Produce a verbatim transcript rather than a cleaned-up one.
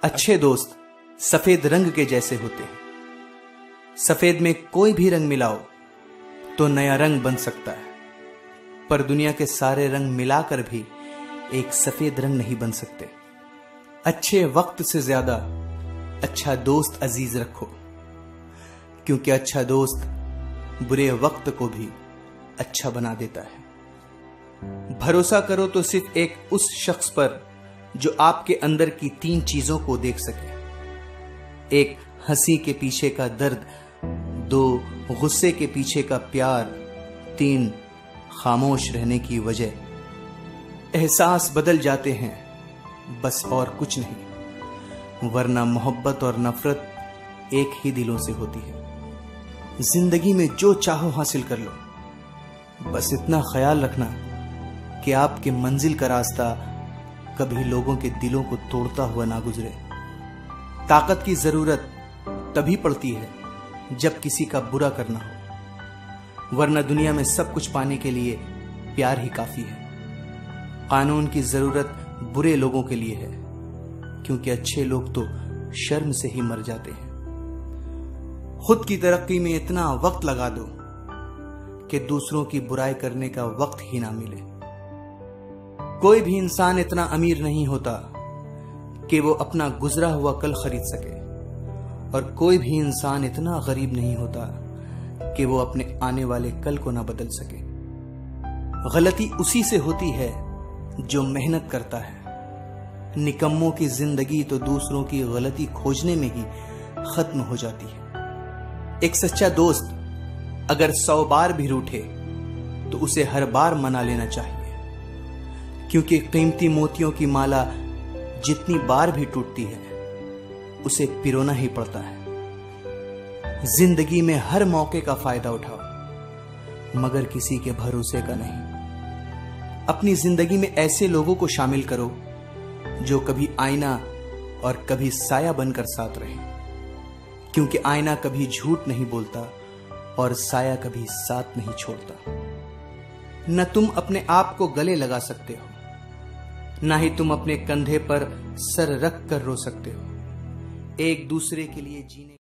अच्छे दोस्त सफेद रंग के जैसे होते हैं। सफेद में कोई भी रंग मिलाओ तो नया रंग बन सकता है, पर दुनिया के सारे रंग मिलाकर भी एक सफेद रंग नहीं बन सकते। अच्छे वक्त से ज्यादा अच्छा दोस्त अजीज रखो, क्योंकि अच्छा दोस्त बुरे वक्त को भी अच्छा बना देता है। भरोसा करो तो सिर्फ एक उस शख्स पर जो आपके अंदर की तीन चीजों को देख सके। एक हंसी के पीछे का दर्द, दो गुस्से के पीछे का प्यार, तीन खामोश रहने की वजह। एहसास बदल जाते हैं बस और कुछ नहीं, वरना मोहब्बत और नफरत एक ही दिलों से होती है। जिंदगी में जो चाहो हासिल कर लो, बस इतना ख्याल रखना कि आपके मंजिल का रास्ता कभी लोगों के दिलों को तोड़ता हुआ ना गुजरे। ताकत की जरूरत तभी पड़ती है जब किसी का बुरा करना हो, वरना दुनिया में सब कुछ पाने के लिए प्यार ही काफी है। कानून की जरूरत बुरे लोगों के लिए है, क्योंकि अच्छे लोग तो शर्म से ही मर जाते हैं। खुद की तरक्की में इतना वक्त लगा दो कि दूसरों की बुराई करने का वक्त ही ना मिले। कोई भी इंसान इतना अमीर नहीं होता कि वो अपना गुजरा हुआ कल खरीद सके, और कोई भी इंसान इतना गरीब नहीं होता कि वो अपने आने वाले कल को ना बदल सके। गलती उसी से होती है जो मेहनत करता है। निकम्मों की जिंदगी तो दूसरों की गलती खोजने में ही खत्म हो जाती है। एक सच्चा दोस्त अगर सौ बार भी रूठे तो उसे हर बार मना लेना चाहिए, क्योंकि कीमती मोतियों की माला जितनी बार भी टूटती है उसे पिरोना ही पड़ता है। जिंदगी में हर मौके का फायदा उठाओ, मगर किसी के भरोसे का नहीं। अपनी जिंदगी में ऐसे लोगों को शामिल करो जो कभी आईना और कभी साया बनकर साथ रहे, क्योंकि आईना कभी झूठ नहीं बोलता और साया कभी साथ नहीं छोड़ता। न तुम अपने आप को गले लगा सकते हो, ना ही तुम अपने कंधे पर सर रख कर रो सकते हो। एक दूसरे के लिए जीने